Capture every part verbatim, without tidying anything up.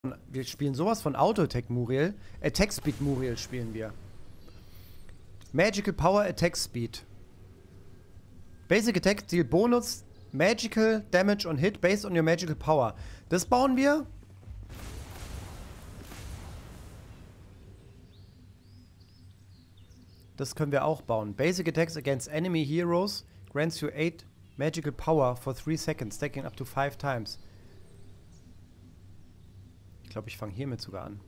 Wir spielen sowas von Auto-Attack Muriel. Attack Speed Muriel spielen wir. Magical Power Attack Speed. Basic Attack deal Bonus, Magical Damage und Hit based on your Magical Power. Das bauen wir. Das können wir auch bauen. Basic Attacks against enemy heroes grants you eight Magical Power for three seconds, stacking up to five times. Ich glaube, ich fange hiermit sogar an.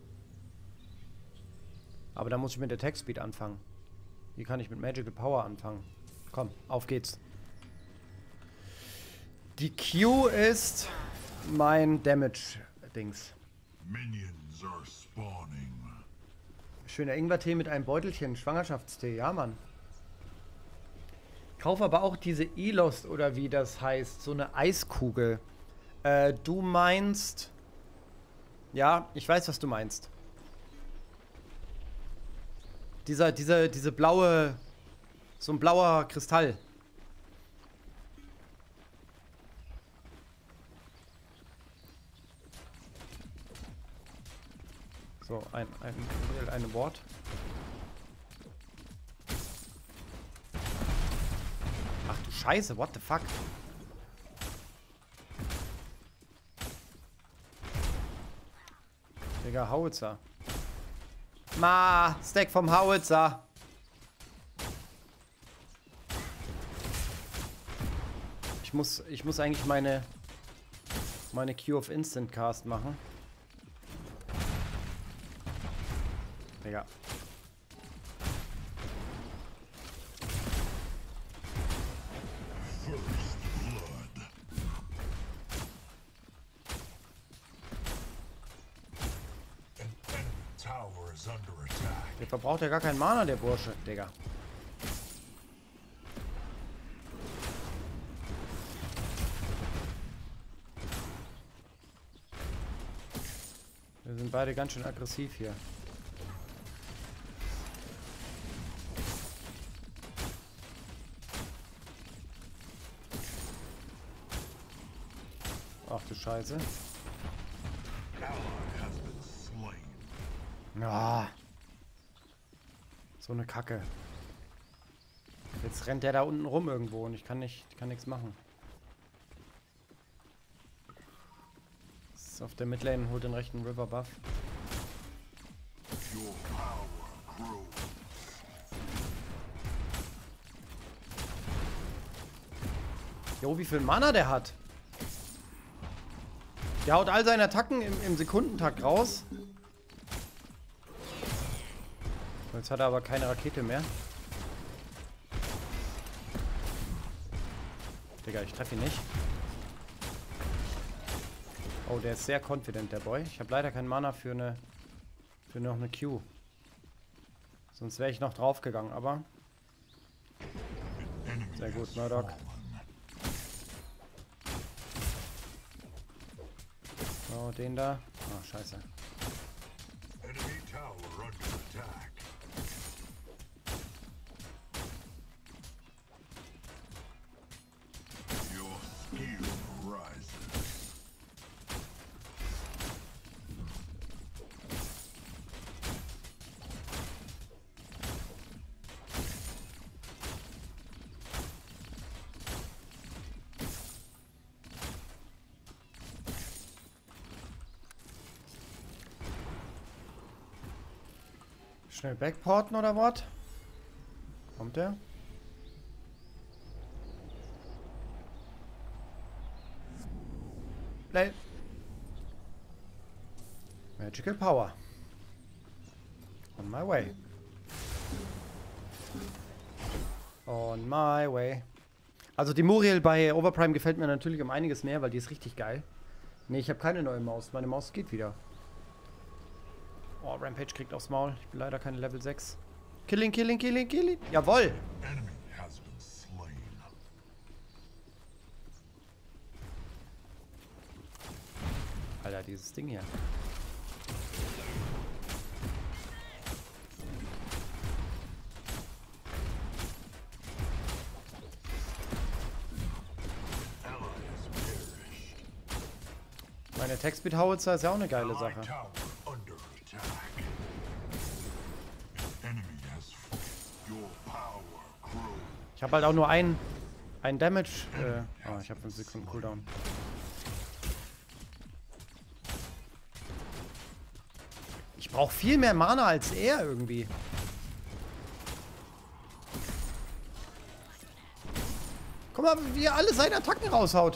Aber da muss ich mit Attack Speed anfangen. Hier kann ich mit Magical Power anfangen. Komm, auf geht's. Die Q ist mein Damage-Dings. Minions are spawning. Schöner Ingwertee mit einem Beutelchen. Schwangerschaftstee, ja, Mann. Kauf aber auch diese Elost oder wie das heißt. So eine Eiskugel. Äh, du meinst... Ja, ich weiß, was du meinst. Dieser, diese, diese blaue... So ein blauer Kristall. So, ein, ein, ein Wort. Ach du Scheiße, what the fuck? Digga, Howitzer. Ma, Stack vom Howitzer. Ich muss, ich muss eigentlich meine, meine Q of Instant Cast machen. Digga. Der verbraucht ja gar keinen Mana, der Bursche, Digga. Wir sind beide ganz schön aggressiv hier. Ach du Scheiße. Ah. So eine Kacke. Jetzt rennt der da unten rum irgendwo und ich kann nicht, ich kann nichts machen. Ist auf der Midlane, holt den rechten River Buff. Jo, wie viel Mana der hat. Der haut all seine Attacken im, im Sekundentakt raus. Jetzt hat er aber keine Rakete mehr. Digga, ich treffe ihn nicht. Oh, der ist sehr confident, der Boy. Ich habe leider keinen Mana für eine für noch eine Q. Sonst wäre ich noch draufgegangen, aber... Sehr gut, Murdoch. So, den da. Oh, scheiße. Schnell backporten oder was? Kommt der? Play. Magical Power. On my way. On my way. Also die Muriel bei Overprime gefällt mir natürlich um einiges mehr, weil die ist richtig geil. Ne, ich habe keine neue Maus. Meine Maus geht wieder. Oh, Rampage kriegt aufs Maul. Ich bin leider keine Level sechs. Killing, killing, killing, killing. Jawoll! Alter, dieses Ding hier. Meine Attack Speed Howitzer ist ja auch eine geile Allied Sache. tower under attack. Enemy has fallen. Your power grows. Ich habe halt auch nur ein, ein Damage. Äh, oh, ich habe fünf Sekunden Cooldown. Ich brauche viel mehr Mana als er irgendwie. Guck mal, wie er alle seine Attacken raushaut.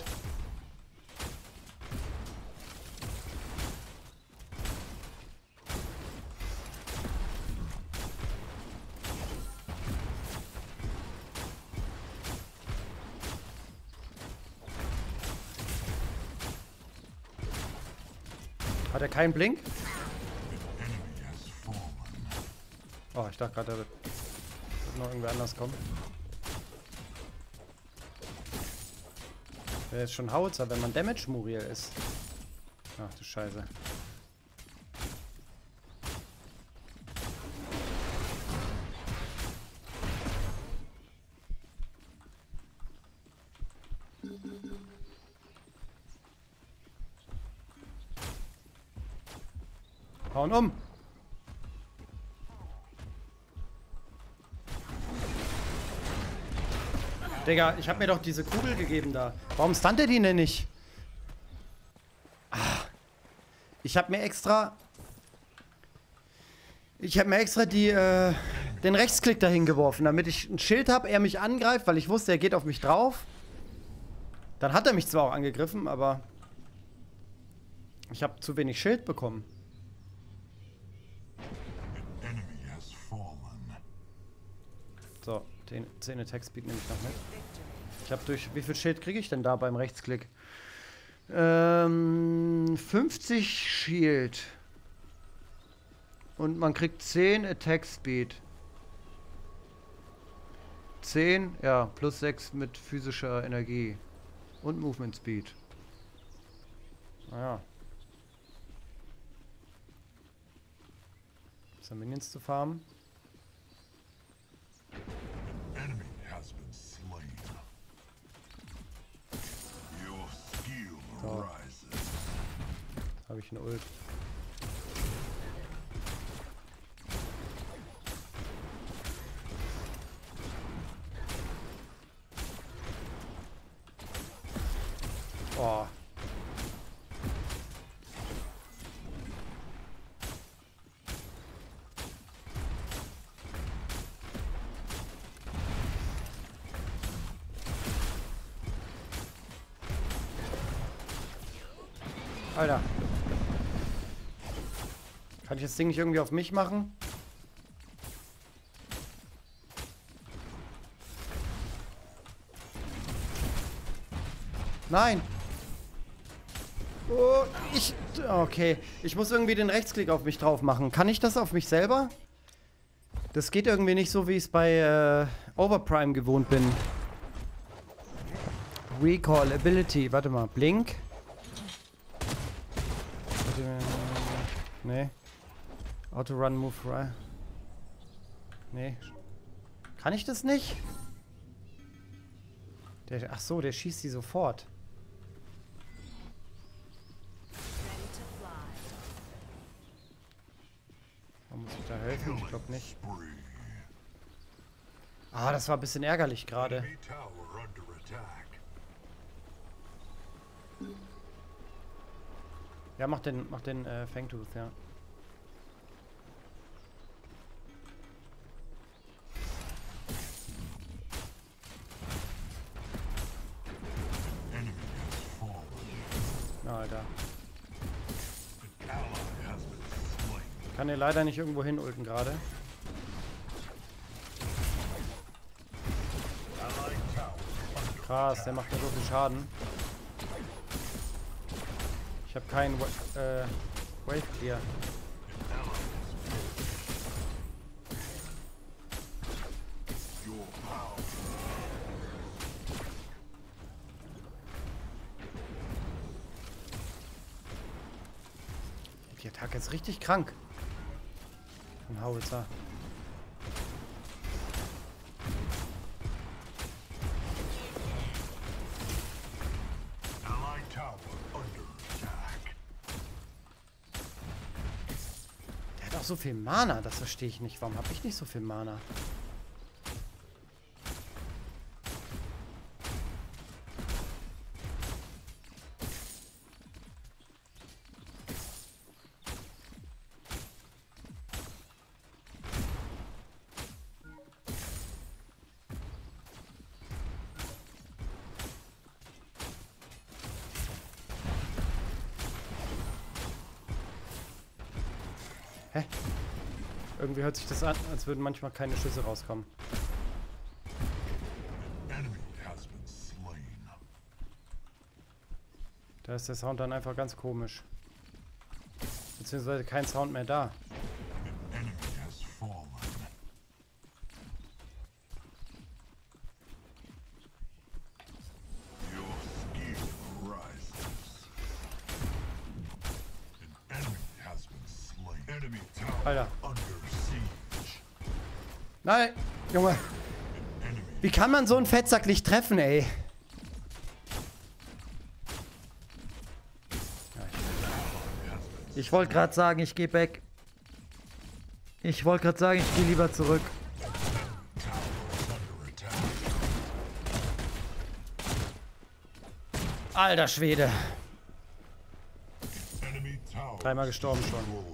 Hat er keinen Blink? Oh, ich dachte gerade, da wird noch irgendwer anders kommen. Wer ist schon Howitzer, wenn man Damage Muriel ist? Ach du Scheiße. Hauen um! Digga, ich hab mir doch diese Kugel gegeben da. Warum stand er die denn nicht? Ah, ich hab mir extra... Ich hab mir extra die, äh, den Rechtsklick dahin geworfen, damit ich ein Schild habe, er mich angreift, weil ich wusste, er geht auf mich drauf. Dann hat er mich zwar auch angegriffen, aber... Ich habe zu wenig Schild bekommen. So, den zehn Attack Speed nehme ich noch mit. Ich habe durch... Wie viel Schild kriege ich denn da beim Rechtsklick? Ähm... fünfzig Shield. Und man kriegt zehn Attack Speed. zehn, ja, plus sechs mit physischer Energie. Und Movement Speed. Naja. So, Minions zu farmen. Enemy has been slain. Your skill So. rises. Habe ich eine Ult. Oh. Alter. Kann ich das Ding nicht irgendwie auf mich machen? Nein. Oh, ich... Okay. Ich muss irgendwie den Rechtsklick auf mich drauf machen. Kann ich das auf mich selber? Das geht irgendwie nicht so, wie ich es bei äh, Overprime gewohnt bin. Recall Ability. Warte mal. Blink. Nee. Auto Run Move Right. Nee. Kann ich das nicht? Der, ach so, der schießt die sofort. Warum muss ich da helfen? Ich glaube nicht. Ah, das war ein bisschen ärgerlich gerade. Enemy tower under attack. Ja, mach den, mach den äh, Fangtooth, ja. Enemy has fallen. Na, Alter. An ally has been slain. Kann er leider nicht irgendwo hin ulten gerade. Allied tower under Krass, der macht ja so viel Schaden. Ich habe keinen Wa äh, Wave Clear. your power. Die Attacke ist richtig krank. Ein Howitzer. Allied tower under attack. auch so viel Mana, das verstehe ich nicht. Warum habe ich nicht so viel Mana? Hä? Irgendwie hört sich das an, als würden manchmal keine Schüsse rauskommen. Enemy has been slain. Da ist der Sound dann einfach ganz komisch. Beziehungsweise kein Sound mehr da. An enemy has fallen. Your skill rises. An enemy has been slain. Enemy tower Alter. under siege. Nein! Junge! An enemy Wie kann man so einen Fettsack nicht treffen, ey? Ich wollte gerade sagen, ich gehe weg. Ich wollte gerade sagen, ich gehe lieber zurück. under attack. Alter Schwede. Enemy tower Dreimal gestorben schon. destroyed.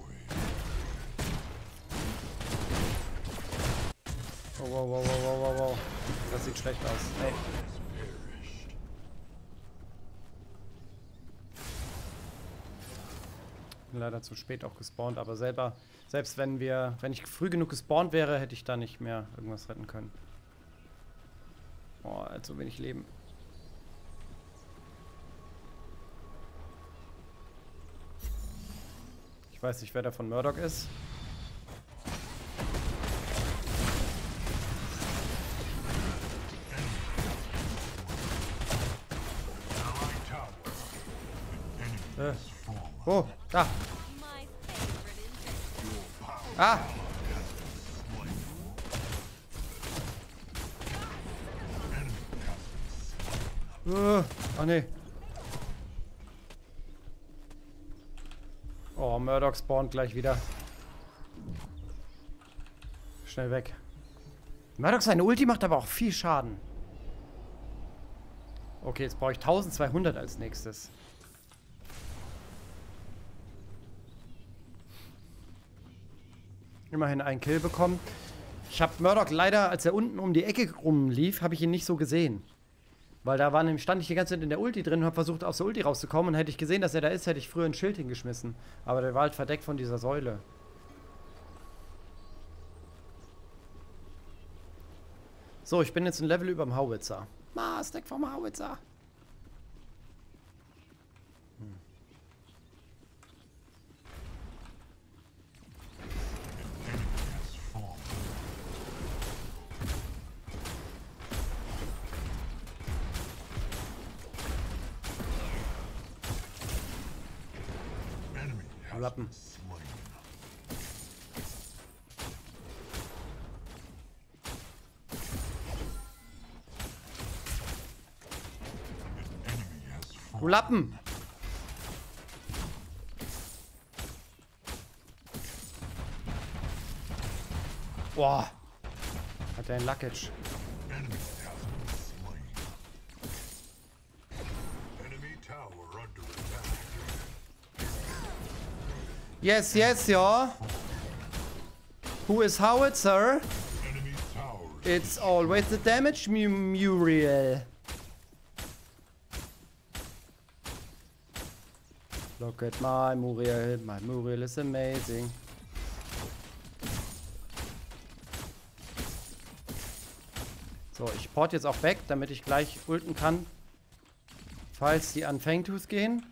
Oh, wow, wow, wow, wow, wow, wow. Das sieht schlecht aus. Ey. Perished. Bin leider zu spät auch gespawnt, aber selber, selbst wenn wir, wenn ich früh genug gespawnt wäre, hätte ich da nicht mehr irgendwas retten können. Boah, er hat so wenig Leben. Ich weiß nicht, wer da von Murdoch ist. Allied tower. An enemy Äh. has fallen. Oh, da. My favorite invention. Your power Ah. has been slain. Enemy has been slain. Äh. Ach nee. Oh, Murdoch spawnt gleich wieder. Schnell weg. Murdoch seine Ulti macht aber auch viel Schaden. Okay, jetzt brauche ich eintausendzweihundert als nächstes. Immerhin einen Kill bekommen. Ich habe Murdoch leider, als er unten um die Ecke rumlief, habe ich ihn nicht so gesehen. Weil da war, nämlich- stand ich die ganze Zeit in der Ulti drin und habe versucht, aus der Ulti rauszukommen. Und hätte ich gesehen, dass er da ist, hätte ich früher ein Schild hingeschmissen. Aber der war halt verdeckt von dieser Säule. So, ich bin jetzt ein Level über dem Howitzer. Ah, Stack vom Howitzer. Hm. Enemy has fallen. Enemy has Lappen. been slain. An enemy has Du fallen. Lappen! Boah. Hat der ein Luggage. Enemy has been slain. Enemy tower under attack. Yes, yes, ja. Who is Howitzer? Enemy tower. It's always the damage mu Muriel. Look at my Muriel. My Muriel is amazing. So, ich port jetzt auch weg, damit ich gleich ulten kann, falls die an Fangtooth gehen.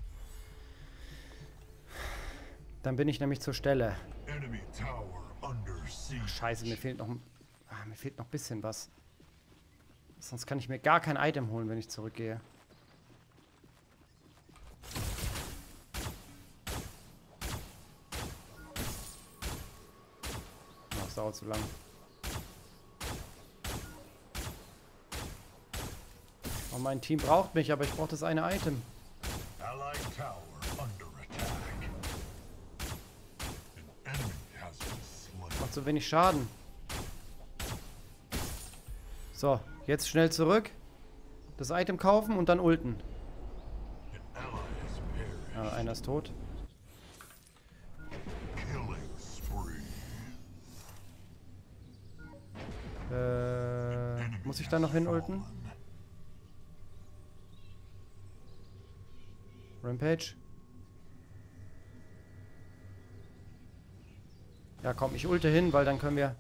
Dann bin ich nämlich zur Stelle. Enemy tower under siege. Scheiße, mir fehlt noch ein... Ah, mir fehlt noch ein bisschen was. Sonst kann ich mir gar kein Item holen, wenn ich zurückgehe. Oh, das dauert zu lang. Oh, mein Team braucht mich, aber ich brauche das eine Item. Allied tower under attack. An enemy Macht so wenig Schaden. So, jetzt schnell zurück. Das Item kaufen und dann ulten. An ally has perished. Ja, einer ist tot. Killing spree. Äh, muss ich da noch hin ulten? Rampage? Ja, komm, ich ulte hin, weil dann können wir...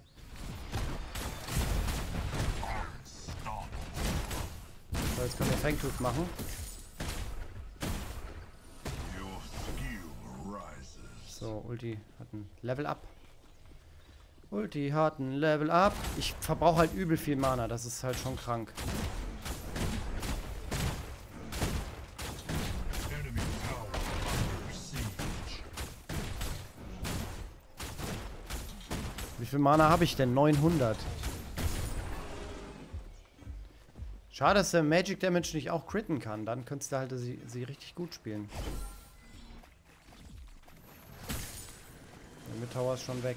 So, jetzt können wir Fangtooth machen. Your skill rises. So, Ulti hat ein Level Up. Ulti hat ein Level Up. Ich verbrauche halt übel viel Mana, das ist halt schon krank. Enemy tower under siege. Wie viel Mana habe ich denn? neunhundert. Schade, dass der Magic Damage nicht auch critten kann. Dann könntest du halt sie, sie richtig gut spielen. Der Mid-Tower ist schon weg.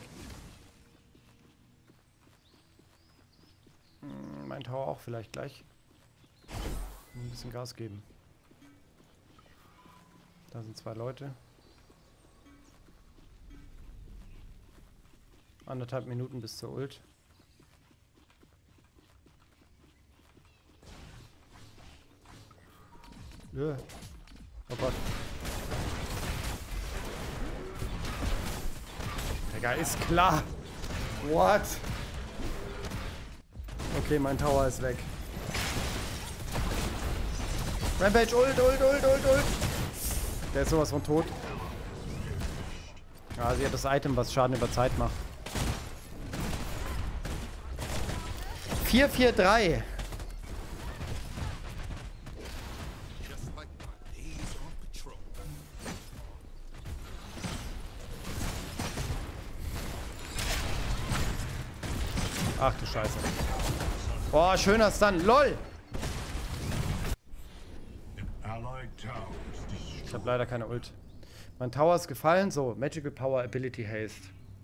Hm, mein Tower auch vielleicht gleich. Ein bisschen Gas geben. Da sind zwei Leute. Anderthalb Minuten bis zur Ult. Ja. Oh Gott. Digga, ist klar. What? Okay, mein Tower ist weg. Rampage, ult, ult, ult, ult, ult. Der ist sowas von tot. Ja, sie hat das Item, was Schaden über Zeit macht. vier vier drei. Ach du Scheiße. Boah, schöner Stun. LOL! Allied towers Ich destroyed. habe leider keine Ult. Mein Tower ist gefallen. So, Magical Power Ability Haste.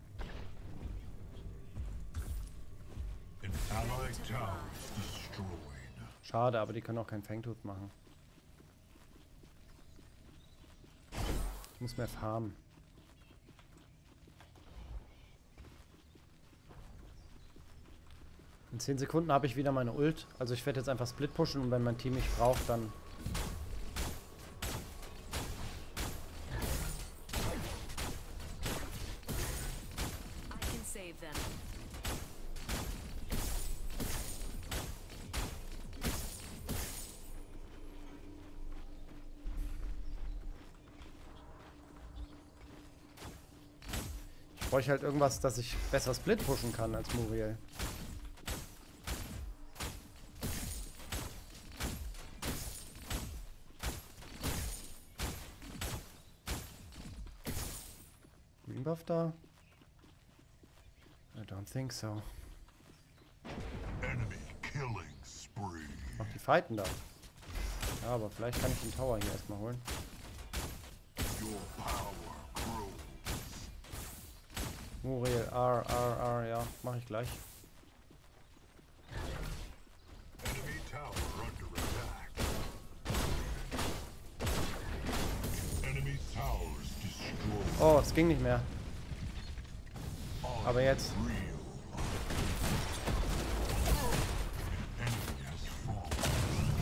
An allied towers destroyed. Schade, aber die können auch keinen Fangtooth machen. Ich muss mehr farmen. In zehn Sekunden habe ich wieder meine Ult. Also ich werde jetzt einfach Split pushen und wenn mein Team mich braucht, dann... I can save them. Ich bräuchte halt irgendwas, dass ich besser Split pushen kann als Muriel. Green Buff da? I don't think so. Enemy killing spree. Ach, die fighten da. Ja, aber vielleicht kann ich den Tower hier erstmal holen. Your power grows. Muriel, R, R, R, ja, mache ich gleich. Enemy tower under attack. Enemy towers destroyed. Oh, es ging nicht mehr. Aber jetzt. Real. Enemy has fallen.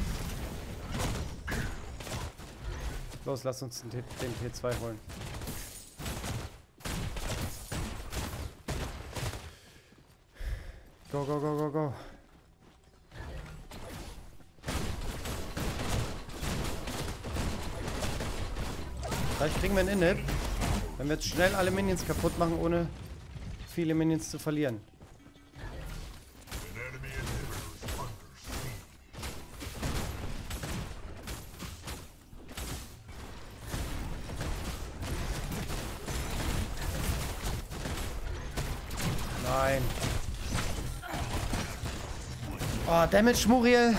Los, lass uns den, T- den T zwei holen. Go, go, go, go, go. Vielleicht kriegen wir einen Inhib. Wenn wir jetzt schnell alle Minions kaputt machen, ohne viele Minions zu verlieren. An enemy inhibitor is under siege. Nein. Oh, Damage, Muriel.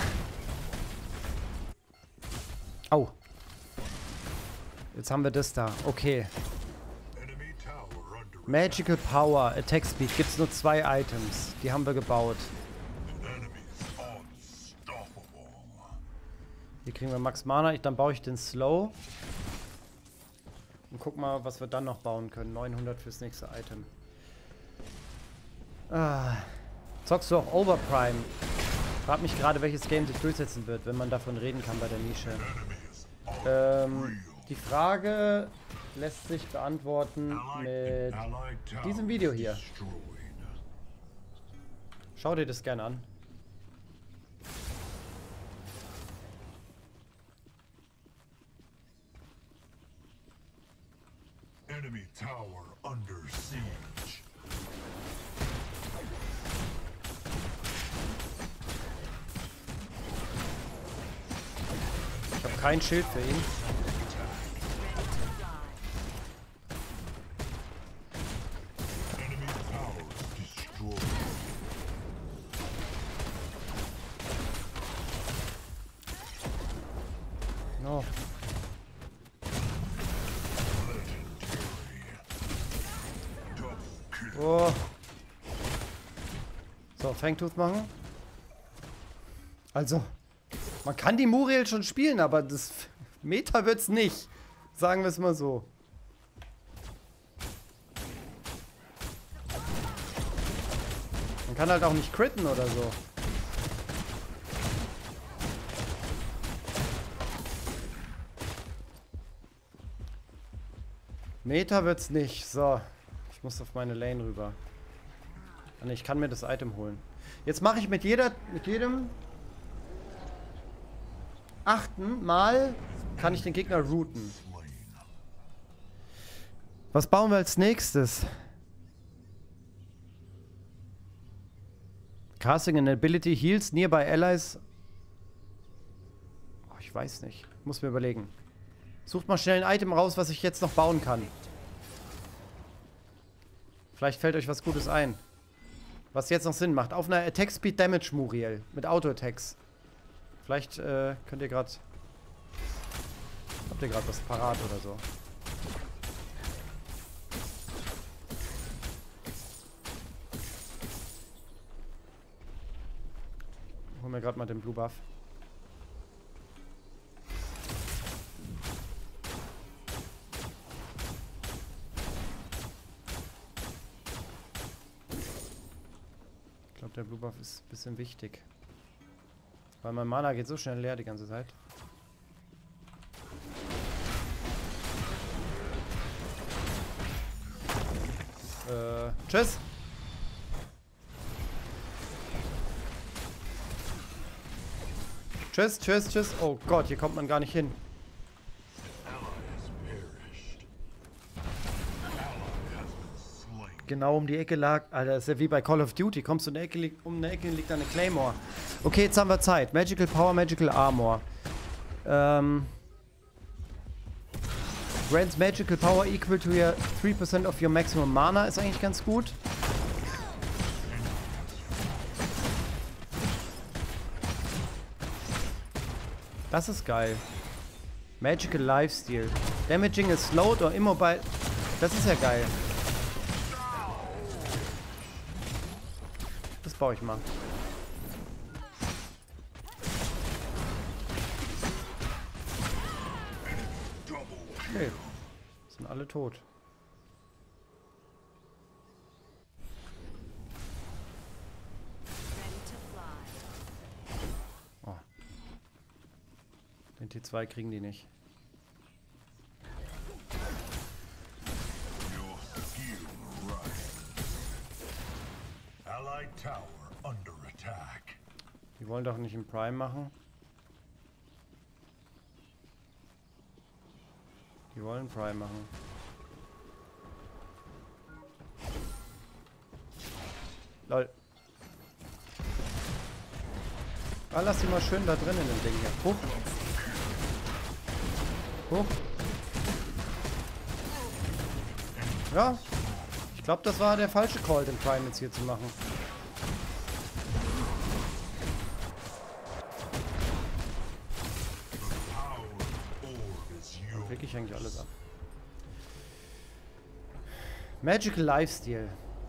Oh. Jetzt haben wir das da. Okay. Enemy tower under Magical Power, Attack Speed. Gibt es nur zwei Items. Die haben wir gebaut. Hier kriegen wir Max Mana. Ich, dann baue ich den Slow. Und guck mal, was wir dann noch bauen können. neunhundert fürs nächste Item. Ah. Zockst du auch Overprime? Frag mich gerade, welches Game sich durchsetzen wird, wenn man davon reden kann bei der Nische. Ähm, die Frage lässt sich beantworten mit diesem Video hier. Schau dir das gerne an. Enemy tower under siege. Ich habe kein Schild für ihn. Enemy tower destroyed. No. Oh. So, Fangtooth machen. Also, man kann die Muriel schon spielen, aber das Meta wird's nicht. Sagen wir es mal so. Man kann halt auch nicht critten oder so. Meta wird's nicht. So. Ich muss auf meine Lane rüber. Und ich kann mir das Item holen. Jetzt mache ich mit jeder, mit jedem achten Mal kann ich den Gegner routen. Was bauen wir als nächstes? Casting and Ability Heals Nearby Allies. Oh, ich weiß nicht. Muss mir überlegen. Sucht mal schnell ein Item raus, was ich jetzt noch bauen kann. Vielleicht fällt euch was Gutes ein. Was jetzt noch Sinn macht. Auf einer Attack Speed Damage Muriel. Mit Auto-Attacks. Vielleicht äh, könnt ihr gerade... Habt ihr gerade was parat oder so. Ich hol mir gerade mal den Blue Buff. Ich glaube, der Blue Buff ist ein bisschen wichtig. Weil mein Mana geht so schnell leer die ganze Zeit. Äh, tschüss! Tschüss, tschüss, tschüss. Oh Gott, hier kommt man gar nicht hin. Genau um die Ecke lag. Alter, das ist ja wie bei Call of Duty. Kommst du in der Ecke, um eine Ecke liegt da eine Claymore. Okay, jetzt haben wir Zeit. Magical Power, Magical Armor. Ähm. Grants Magical Power equal to your three percent of your maximum Mana ist eigentlich ganz gut. Das ist geil. Magical Lifesteal. Damaging is slowed or immobile. Das ist ja geil. Das baue ich mal. Okay. Sind alle tot. Oh. Den T zwei kriegen die nicht. Die wollen doch nicht im Prime machen. Die wollen Prime machen. Lol. Ah, lass die mal schön da drin in dem Ding hier. Hoch. Hoch. Ja. Ich glaube, das war der falsche Call, den Prime jetzt hier zu machen. Dann krieg ich eigentlich alles ab. Magical Lifesteal.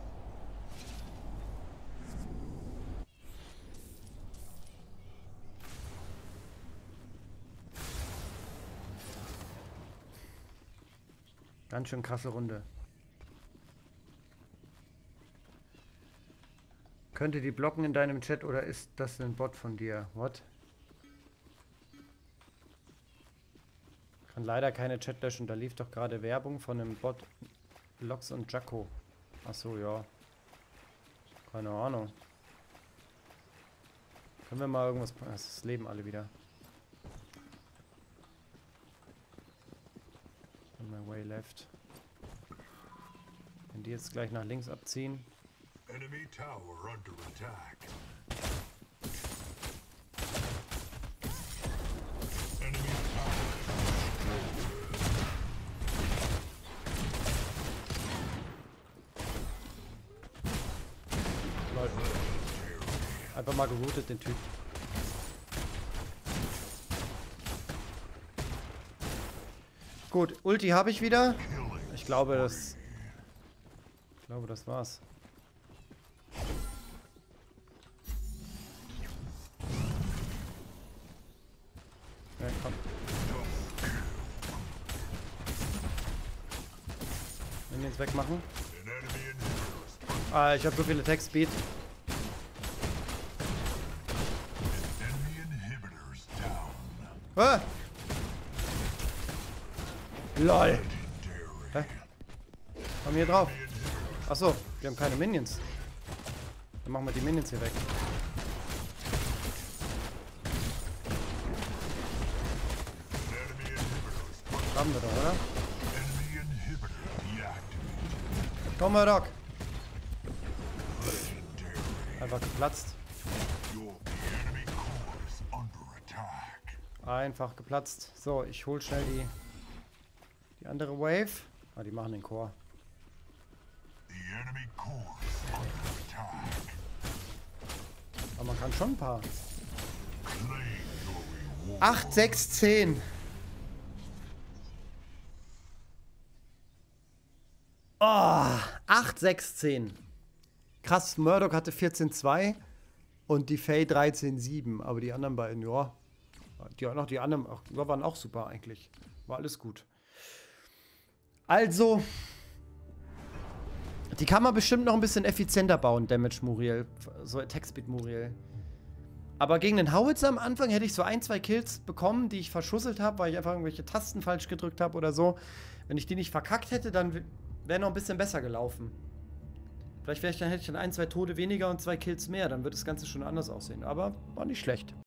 Ganz schön krasse Runde. Könnte die blocken in deinem Chat oder ist das ein Bot von dir? What? Kann leider keine Chat löschen. Da lief doch gerade Werbung von einem Bot. Lox und Jacko. Achso, ja. Keine Ahnung. Können wir mal irgendwas... Das leben alle wieder. On my way left. Wenn die jetzt gleich nach links abziehen. Enemy tower under attack. Enemy Lol. Einfach mal geroutet, den Typ. Gut, Ulti habe ich wieder. Ich glaube, das... Ich glaube, das war's. Ja, komm. Minions wegmachen. An enemy inhibitor. Ah, ich habe so viele Attack Speed. Enemy inhibitors down. Ah! LOL. Legendary. Hä? Komm hier drauf. Achso, wir haben keine Minions. Dann machen wir die Minions hier weg. Enemy inhibitors. Haben wir doch, oder? Enemy inhibitor deactivated. Komm mal, Doc. Legendary. Einfach geplatzt. Your the enemy core is under attack. Einfach geplatzt. So, ich hol schnell die, die andere Wave. Ah, die machen den Core. The enemy core is under attack. Aber man kann schon ein paar. Claim your reward. acht, sechs, zehn. Oh, acht, sechs, zehn. Krass, Murdoch hatte vierzehn zwei und die Faye dreizehn sieben. Aber die anderen beiden, ja. Die, noch die anderen auch, ja, waren auch super eigentlich. War alles gut. Also, die kann man bestimmt noch ein bisschen effizienter bauen, Damage Muriel. So Attack Speed Muriel. Aber gegen den Howitzer am Anfang hätte ich so ein, zwei Kills bekommen, die ich verschusselt habe, weil ich einfach irgendwelche Tasten falsch gedrückt habe oder so. Wenn ich die nicht verkackt hätte, dann wäre noch ein bisschen besser gelaufen. Vielleicht wäre ich dann, hätte ich dann ein, zwei Tode weniger und zwei Kills mehr. Dann wird das Ganze schon anders aussehen. Aber war nicht schlecht.